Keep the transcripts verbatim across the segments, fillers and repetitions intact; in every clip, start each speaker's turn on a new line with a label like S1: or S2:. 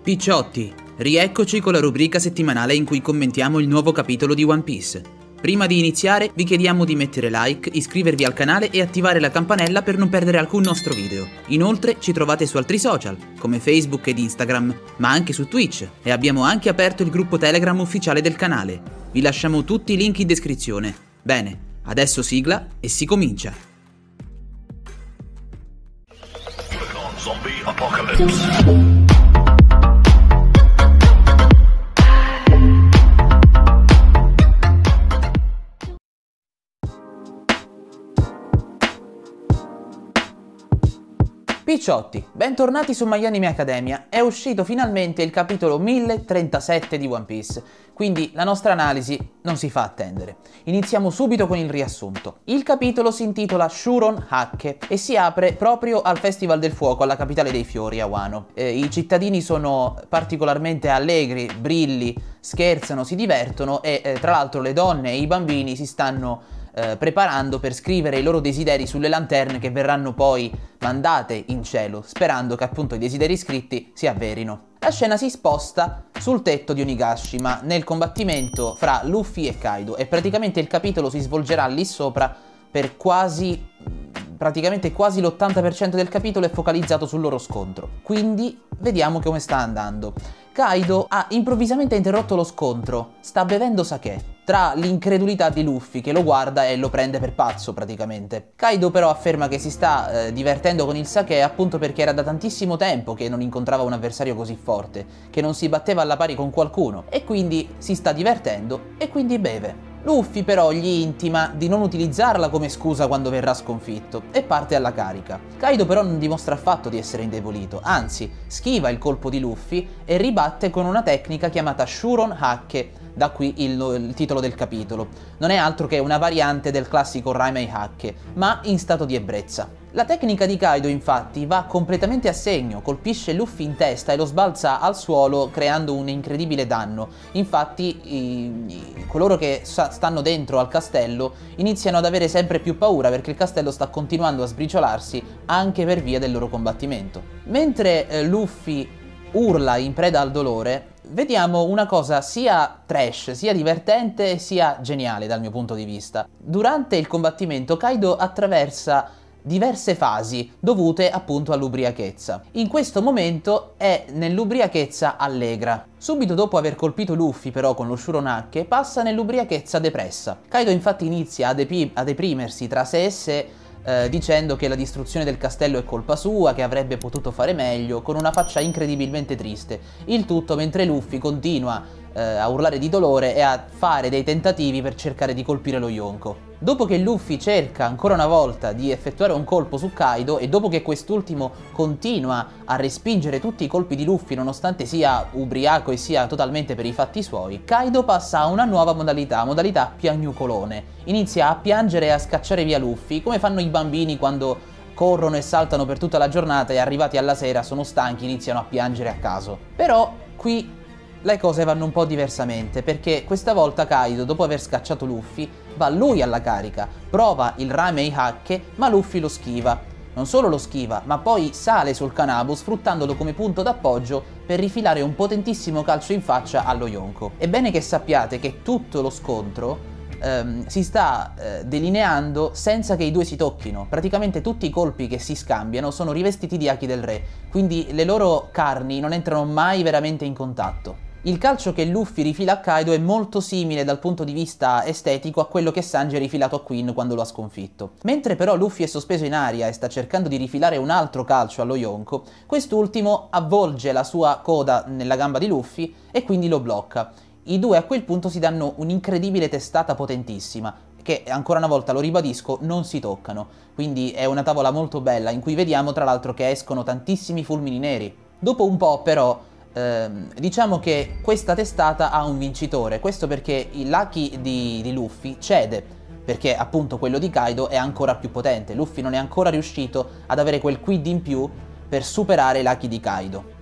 S1: Picciotti, rieccoci con la rubrica settimanale in cui commentiamo il nuovo capitolo di One Piece. Prima di iniziare vi chiediamo di mettere like, iscrivervi al canale e attivare la campanella per non perdere alcun nostro video. Inoltre ci trovate su altri social, come Facebook ed Instagram, ma anche su Twitch, e abbiamo anche aperto il gruppo Telegram ufficiale del canale. Vi lasciamo tutti i link in descrizione. Bene, adesso sigla e si comincia!
S2: Zombie Apocalypse.
S1: Picciotti, bentornati su My Anime Academia. È uscito finalmente il capitolo mille trentasette di One Piece, quindi la nostra analisi non si fa attendere. Iniziamo subito con il riassunto. Il capitolo si intitola Shuron Hake e si apre proprio al Festival del Fuoco alla capitale dei fiori, a Wano. Eh, I cittadini sono particolarmente allegri, brilli, scherzano, si divertono e eh, tra l'altro le donne e i bambini si stanno Eh, preparando per scrivere i loro desideri sulle lanterne che verranno poi mandate in cielo, sperando che appunto i desideri scritti si avverino. La scena si sposta sul tetto di Onigashima nel combattimento fra Luffy e Kaido e praticamente il capitolo si svolgerà lì sopra per quasi praticamente quasi l'ottanta per cento del capitolo è focalizzato sul loro scontro. Quindi vediamo come sta andando. Kaido ha improvvisamente interrotto lo scontro, sta bevendo sake, tra l'incredulità di Luffy che lo guarda e lo prende per pazzo praticamente. Kaido però afferma che si sta eh, divertendo con il sake appunto perché era da tantissimo tempo che non incontrava un avversario così forte, che non si batteva alla pari con qualcuno e quindi si sta divertendo e quindi beve. Luffy però gli intima di non utilizzarla come scusa quando verrà sconfitto e parte alla carica. Kaido però non dimostra affatto di essere indebolito, anzi schiva il colpo di Luffy e ribatte con una tecnica chiamata Shuron Hake, da qui il, il titolo del capitolo. Non è altro che una variante del classico Raimei Hake, ma in stato di ebbrezza. La tecnica di Kaido infatti va completamente a segno, colpisce Luffy in testa e lo sbalza al suolo creando un incredibile danno. Infatti i, i, coloro che stanno dentro al castello iniziano ad avere sempre più paura perché il castello sta continuando a sbriciolarsi anche per via del loro combattimento. Mentre eh, Luffy urla in preda al dolore, vediamo una cosa sia trash, sia divertente, sia geniale dal mio punto di vista. Durante il combattimento Kaido attraversa diverse fasi dovute appunto all'ubriachezza. In questo momento è nell'ubriachezza allegra. Subito dopo aver colpito Luffy però con lo Shuron Hake passa nell'ubriachezza depressa. Kaido infatti inizia a, depi- a deprimersi tra sé e sé eh, dicendo che la distruzione del castello è colpa sua, che avrebbe potuto fare meglio, con una faccia incredibilmente triste. Il tutto mentre Luffy continua eh, a urlare di dolore e a fare dei tentativi per cercare di colpire lo Yonko. Dopo che Luffy cerca ancora una volta di effettuare un colpo su Kaido e dopo che quest'ultimo continua a respingere tutti i colpi di Luffy nonostante sia ubriaco e sia totalmente per i fatti suoi, Kaido passa a una nuova modalità, modalità piagnucolone. Inizia a piangere e a scacciare via Luffy come fanno i bambini quando corrono e saltano per tutta la giornata e arrivati alla sera sono stanchi e iniziano a piangere a caso. Però qui le cose vanno un po' diversamente perché questa volta Kaido, dopo aver scacciato Luffy, va lui alla carica, prova il Raimei Hake ma Luffy lo schiva. Non solo lo schiva, ma poi sale sul Kanabu sfruttandolo come punto d'appoggio per rifilare un potentissimo calcio in faccia allo Yonko. È bene che sappiate che tutto lo scontro ehm, si sta eh, delineando senza che i due si tocchino. Praticamente tutti i colpi che si scambiano sono rivestiti di Haki del Re, quindi le loro carni non entrano mai veramente in contatto. Il calcio che Luffy rifila a Kaido è molto simile dal punto di vista estetico a quello che Sanji ha rifilato a Queen quando lo ha sconfitto. Mentre però Luffy è sospeso in aria e sta cercando di rifilare un altro calcio allo Yonko, quest'ultimo avvolge la sua coda nella gamba di Luffy e quindi lo blocca. I due a quel punto si danno un'incredibile testata potentissima, che ancora una volta lo ribadisco non si toccano, quindi è una tavola molto bella in cui vediamo tra l'altro che escono tantissimi fulmini neri. Dopo un po' però Eh, diciamo che questa testata ha un vincitore, questo perché l'Haki di, di Luffy cede, perché appunto quello di Kaido è ancora più potente. Luffy non è ancora riuscito ad avere quel quid in più per superare l'Haki di Kaido.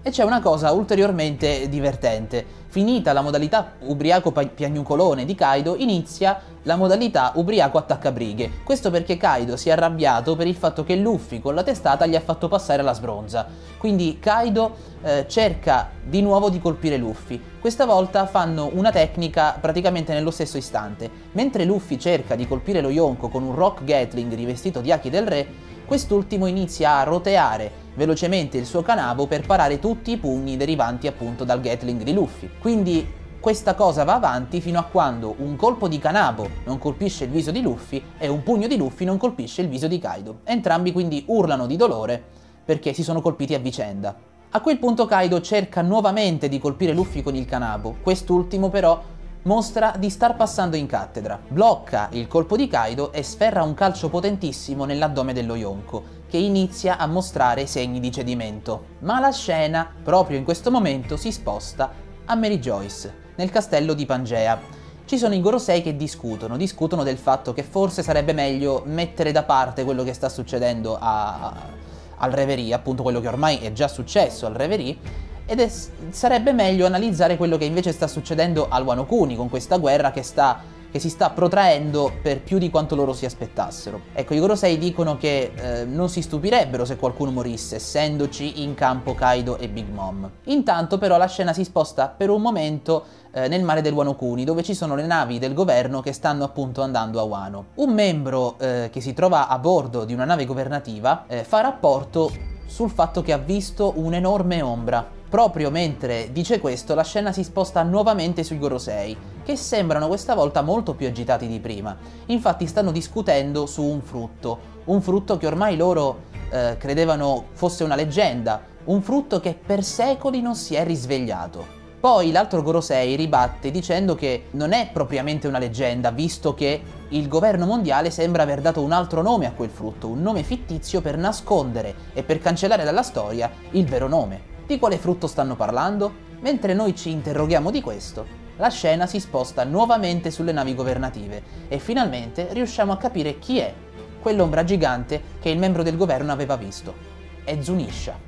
S1: E c'è una cosa ulteriormente divertente. Finita la modalità ubriaco piagnucolone di Kaido, inizia la modalità ubriaco attaccabrighe. Questo perché Kaido si è arrabbiato per il fatto che Luffy con la testata gli ha fatto passare la sbronza. Quindi Kaido eh, cerca di nuovo di colpire Luffy. Questa volta fanno una tecnica praticamente nello stesso istante. Mentre Luffy cerca di colpire lo Yonko con un Rock Gatling rivestito di Haki del Re, quest'ultimo inizia a roteare velocemente il suo kanabo per parare tutti i pugni derivanti appunto dal Gatling di Luffy. Quindi questa cosa va avanti fino a quando un colpo di kanabo non colpisce il viso di Luffy e un pugno di Luffy non colpisce il viso di Kaido. Entrambi quindi urlano di dolore perché si sono colpiti a vicenda. A quel punto Kaido cerca nuovamente di colpire Luffy con il kanabo, quest'ultimo però mostra di star passando in cattedra, blocca il colpo di Kaido e sferra un calcio potentissimo nell'addome dello Yonko, che inizia a mostrare segni di cedimento. Ma la scena, proprio in questo momento, si sposta a Mary Joyce, nel castello di Pangea. Ci sono i Gorosei che discutono, discutono del fatto che forse sarebbe meglio mettere da parte quello che sta succedendo a, al Reverie, appunto quello che ormai è già successo al Reverie, ed è, sarebbe meglio analizzare quello che invece sta succedendo al Wano Kuni con questa guerra che, sta, che si sta protraendo per più di quanto loro si aspettassero. Ecco, i Gorosei dicono che eh, non si stupirebbero se qualcuno morisse, essendoci in campo Kaido e Big Mom. Intanto però la scena si sposta per un momento eh, nel mare del Wano Kuni, dove ci sono le navi del governo che stanno appunto andando a Wano. Un membro eh, che si trova a bordo di una nave governativa eh, fa rapporto sul fatto che ha visto un'enorme ombra. Proprio mentre dice questo, la scena si sposta nuovamente sui Gorosei, che sembrano questa volta molto più agitati di prima. Infatti stanno discutendo su un frutto, un frutto che ormai loro eh, credevano fosse una leggenda, un frutto che per secoli non si è risvegliato. Poi l'altro Gorosei ribatte dicendo che non è propriamente una leggenda, visto che il governo mondiale sembra aver dato un altro nome a quel frutto, un nome fittizio per nascondere e per cancellare dalla storia il vero nome. Di quale frutto stanno parlando? Mentre noi ci interroghiamo di questo, la scena si sposta nuovamente sulle navi governative e finalmente riusciamo a capire chi è quell'ombra gigante che il membro del governo aveva visto. È Zunisha.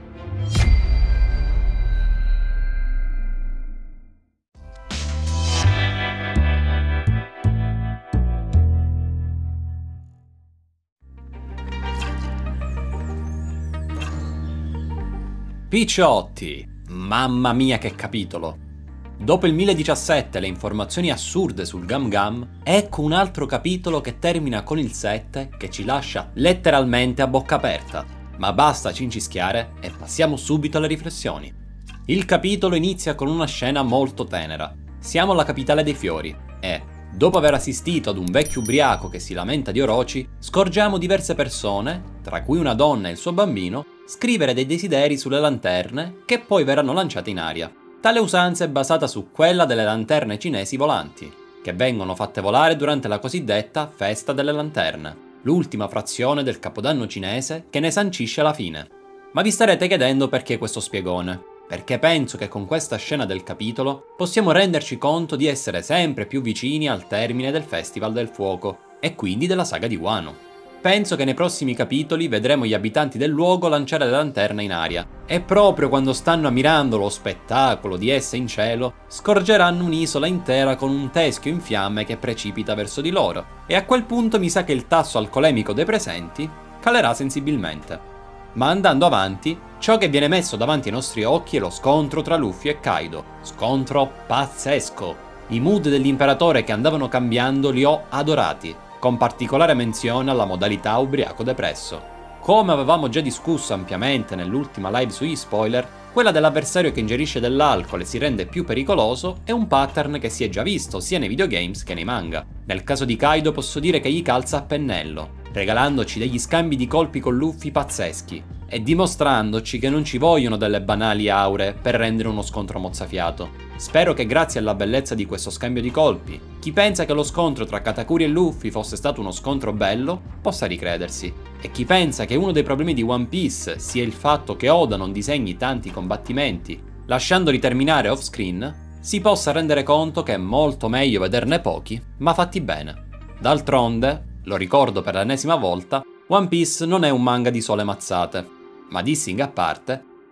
S2: Picciotti, mamma mia che capitolo! Dopo il mille diciassette e le informazioni assurde sul Gum Gum, ecco un altro capitolo che termina con il sette che ci lascia letteralmente a bocca aperta. Ma basta cincischiare e passiamo subito alle riflessioni. Il capitolo inizia con una scena molto tenera. Siamo alla capitale dei fiori e, dopo aver assistito ad un vecchio ubriaco che si lamenta di Orochi, scorgiamo diverse persone, tra cui una donna e il suo bambino, scrivere dei desideri sulle lanterne che poi verranno lanciate in aria. Tale usanza è basata su quella delle lanterne cinesi volanti, che vengono fatte volare durante la cosiddetta Festa delle Lanterne, l'ultima frazione del Capodanno cinese che ne sancisce la fine. Ma vi starete chiedendo perché questo spiegone? Perché penso che con questa scena del capitolo possiamo renderci conto di essere sempre più vicini al termine del Festival del Fuoco, e quindi della saga di Wano. Penso che nei prossimi capitoli vedremo gli abitanti del luogo lanciare le lanterne in aria, e proprio quando stanno ammirando lo spettacolo di esse in cielo, scorgeranno un'isola intera con un teschio in fiamme che precipita verso di loro, e a quel punto mi sa che il tasso alcolemico dei presenti calerà sensibilmente. Ma andando avanti, ciò che viene messo davanti ai nostri occhi è lo scontro tra Luffy e Kaido. Scontro pazzesco! I mood dell'imperatore che andavano cambiando li ho adorati, con particolare menzione alla modalità ubriaco depresso. Come avevamo già discusso ampiamente nell'ultima live sugli spoiler, quella dell'avversario che ingerisce dell'alcol e si rende più pericoloso è un pattern che si è già visto sia nei videogames che nei manga. Nel caso di Kaido posso dire che gli calza a pennello, regalandoci degli scambi di colpi con Luffy pazzeschi, e dimostrandoci che non ci vogliono delle banali aure per rendere uno scontro mozzafiato. Spero che grazie alla bellezza di questo scambio di colpi, chi pensa che lo scontro tra Katakuri e Luffy fosse stato uno scontro bello, possa ricredersi. E chi pensa che uno dei problemi di One Piece sia il fatto che Oda non disegni tanti combattimenti, lasciandoli terminare off-screen, si possa rendere conto che è molto meglio vederne pochi, ma fatti bene. D'altronde, lo ricordo per l'ennesima volta, One Piece non è un manga di sole mazzate. Ma dissing a parte,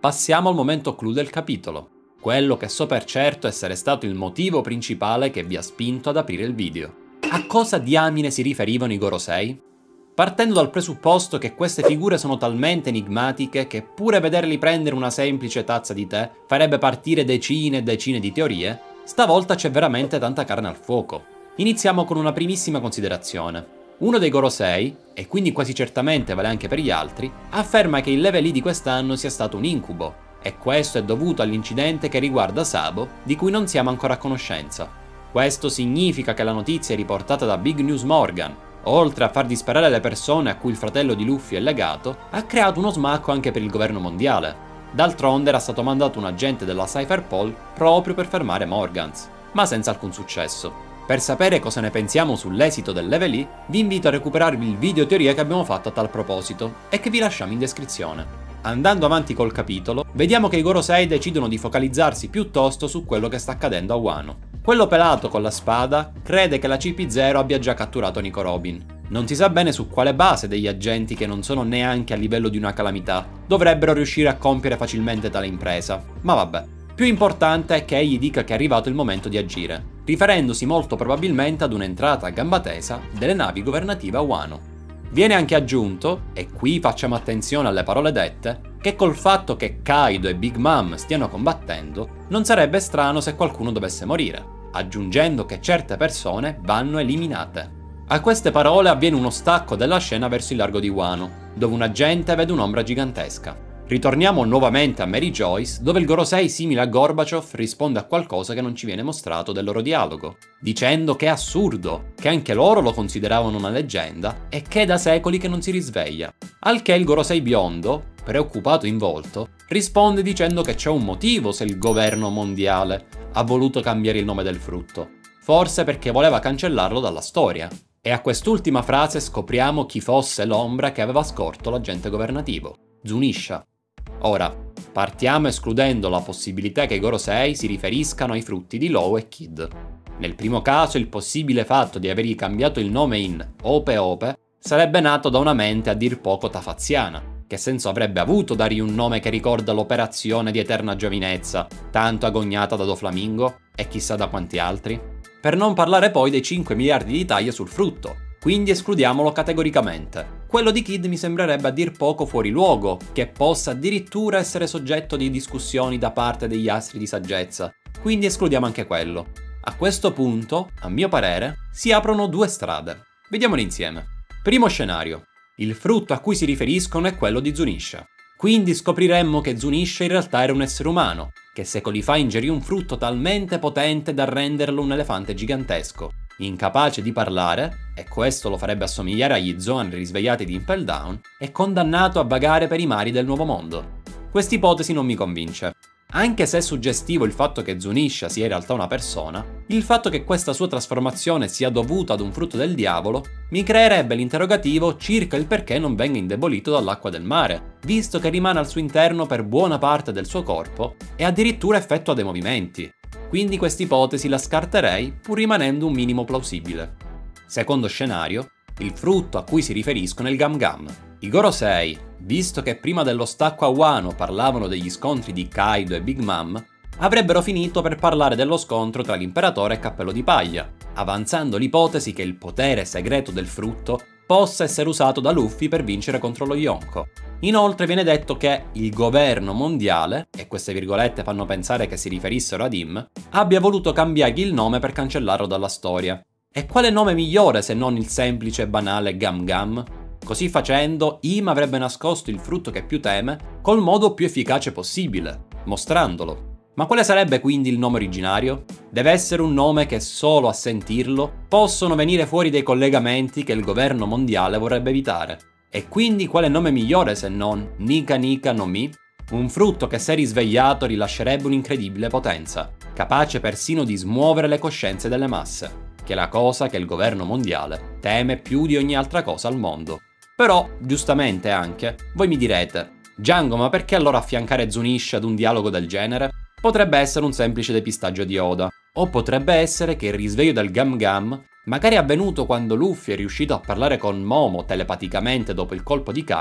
S2: passiamo al momento clou del capitolo, quello che so per certo essere stato il motivo principale che vi ha spinto ad aprire il video. A cosa diamine si riferivano i Gorosei? Partendo dal presupposto che queste figure sono talmente enigmatiche che pure vederli prendere una semplice tazza di tè farebbe partire decine e decine di teorie, stavolta c'è veramente tanta carne al fuoco. Iniziamo con una primissima considerazione. Uno dei Gorosei, e quindi quasi certamente vale anche per gli altri, afferma che il Level E di quest'anno sia stato un incubo, e questo è dovuto all'incidente che riguarda Sabo, di cui non siamo ancora a conoscenza. Questo significa che la notizia riportata da Big News Morgan, oltre a far disperare le persone a cui il fratello di Luffy è legato, ha creato uno smacco anche per il governo mondiale. D'altronde era stato mandato un agente della Cypherpol proprio per fermare Morgans, ma senza alcun successo. Per sapere cosa ne pensiamo sull'esito del Level E, vi invito a recuperarvi il video teoria che abbiamo fatto a tal proposito e che vi lasciamo in descrizione. Andando avanti col capitolo, vediamo che i Gorosei decidono di focalizzarsi piuttosto su quello che sta accadendo a Wano. Quello pelato con la spada crede che la C P zero abbia già catturato Nico Robin. Non si sa bene su quale base degli agenti che non sono neanche a livello di una calamità dovrebbero riuscire a compiere facilmente tale impresa, ma vabbè. Più importante è che egli dica che è arrivato il momento di agire, riferendosi molto probabilmente ad un'entrata a gamba tesa delle navi governative a Wano. Viene anche aggiunto, e qui facciamo attenzione alle parole dette, che col fatto che Kaido e Big Mom stiano combattendo, non sarebbe strano se qualcuno dovesse morire, aggiungendo che certe persone vanno eliminate. A queste parole avviene uno stacco della scena verso il largo di Wano, dove un agente vede un'ombra gigantesca. Ritorniamo nuovamente a Mary Joyce, dove il Gorosei simile a Gorbaciov risponde a qualcosa che non ci viene mostrato del loro dialogo, dicendo che è assurdo, che anche loro lo consideravano una leggenda e che è da secoli che non si risveglia. Al che il Gorosei biondo, preoccupato in volto, risponde dicendo che c'è un motivo se il governo mondiale ha voluto cambiare il nome del frutto, forse perché voleva cancellarlo dalla storia. E a quest'ultima frase scopriamo chi fosse l'ombra che aveva scorto l'agente governativo, Zunisha. Ora, partiamo escludendo la possibilità che i Gorosei si riferiscano ai frutti di Law e Kid. Nel primo caso il possibile fatto di avergli cambiato il nome in Ope Ope sarebbe nato da una mente a dir poco tafaziana. Che senso avrebbe avuto dargli un nome che ricorda l'operazione di eterna giovinezza, tanto agognata da Doflamingo e chissà da quanti altri? Per non parlare poi dei cinque miliardi di taglie sul frutto, quindi escludiamolo categoricamente. Quello di Kid mi sembrerebbe a dir poco fuori luogo, che possa addirittura essere soggetto di discussioni da parte degli astri di saggezza, quindi escludiamo anche quello. A questo punto, a mio parere, si aprono due strade. Vediamole insieme. Primo scenario. Il frutto a cui si riferiscono è quello di Zunisha. Quindi scopriremmo che Zunisha in realtà era un essere umano, che secoli fa ingerì un frutto talmente potente da renderlo un elefante gigantesco, incapace di parlare, e questo lo farebbe assomigliare agli Zoan risvegliati di Impel Down, e condannato a vagare per i mari del Nuovo Mondo. Questa ipotesi non mi convince. Anche se è suggestivo il fatto che Zunisha sia in realtà una persona, il fatto che questa sua trasformazione sia dovuta ad un frutto del diavolo mi creerebbe l'interrogativo circa il perché non venga indebolito dall'acqua del mare, visto che rimane al suo interno per buona parte del suo corpo e addirittura effettua dei movimenti. Quindi quest'ipotesi la scarterei pur rimanendo un minimo plausibile. Secondo scenario, il frutto a cui si riferiscono è il Gam Gam. I Gorosei, visto che prima dello stacco a Wano parlavano degli scontri di Kaido e Big Mom, avrebbero finito per parlare dello scontro tra l'imperatore e Cappello di Paglia, avanzando l'ipotesi che il potere segreto del frutto possa essere usato da Luffy per vincere contro lo Yonko. Inoltre viene detto che il governo mondiale, e queste virgolette fanno pensare che si riferissero ad Im, abbia voluto cambiargli il nome per cancellarlo dalla storia. E quale nome migliore se non il semplice e banale Gam Gam? Così facendo, Im avrebbe nascosto il frutto che più teme col modo più efficace possibile, mostrandolo. Ma quale sarebbe quindi il nome originario? Deve essere un nome che solo a sentirlo possono venire fuori dei collegamenti che il governo mondiale vorrebbe evitare. E quindi quale nome migliore se non Nika Nika no Mi? Un frutto che se risvegliato rilascerebbe un'incredibile potenza, capace persino di smuovere le coscienze delle masse, che è la cosa che il governo mondiale teme più di ogni altra cosa al mondo. Però, giustamente anche, voi mi direte, Django, ma perché allora affiancare Zunisha ad un dialogo del genere? Potrebbe essere un semplice depistaggio di Oda, o potrebbe essere che il risveglio del Gam Gam magari è avvenuto quando Luffy è riuscito a parlare con Momo telepaticamente dopo il colpo di Kaido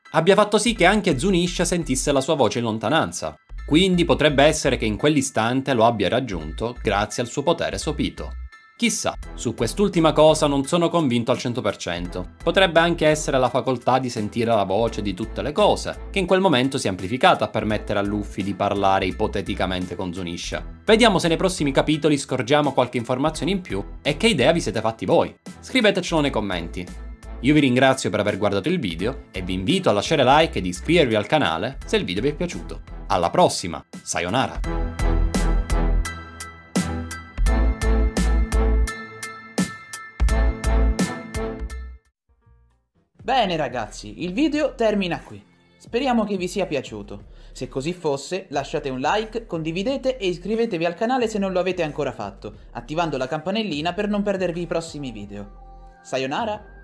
S2: abbia fatto sì che anche Zunisha sentisse la sua voce in lontananza. Quindi potrebbe essere che in quell'istante lo abbia raggiunto grazie al suo potere sopito. Chissà, su quest'ultima cosa non sono convinto al cento per cento. Potrebbe anche essere la facoltà di sentire la voce di tutte le cose, che in quel momento si è amplificata a permettere a Luffy di parlare ipoteticamente con Zunisha. Vediamo se nei prossimi capitoli scorgiamo qualche informazione in più e che idea vi siete fatti voi. Scrivetecelo nei commenti. Io vi ringrazio per aver guardato il video e vi invito a lasciare like ed iscrivervi al canale se il video vi è piaciuto. Alla prossima, sayonara!
S1: Bene ragazzi, il video termina qui. Speriamo che vi sia piaciuto. Se così fosse, lasciate un like, condividete e iscrivetevi al canale se non lo avete ancora fatto, attivando la campanellina per non perdervi i prossimi video. Sayonara!